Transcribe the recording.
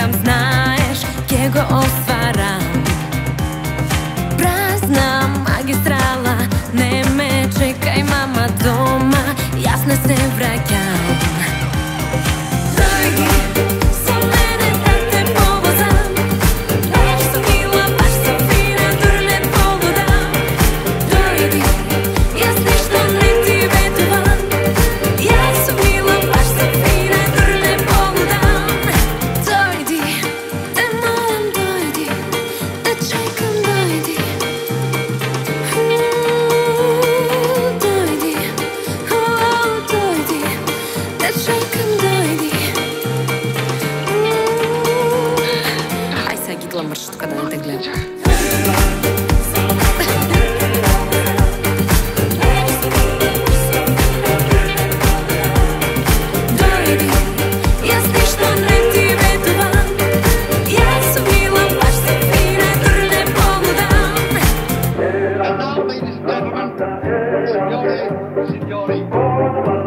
čekam, znaš, gdje go ostvaram. Prazna magistrala, ne me čekaj mama doma, jasno se vraćam. Dojdi, sa mene da te povozam, baš sam mila, baš sam fina, durne poludam. Dojdi, ja ništa ne ti vedovam, ja sam mila, baš sam fina, durne poludam. Dojdi, te molim dojdi, da čekam dojdi. Dojdi, dojdi, da čekam dojdi. Aj sad gitla mrštu kada ne te gledam. Dojdi, ja ništa ne ti vedovam, ja sam mila, baš sam fina, durne poludam. And now, ladies and gentlemen, signore, signori,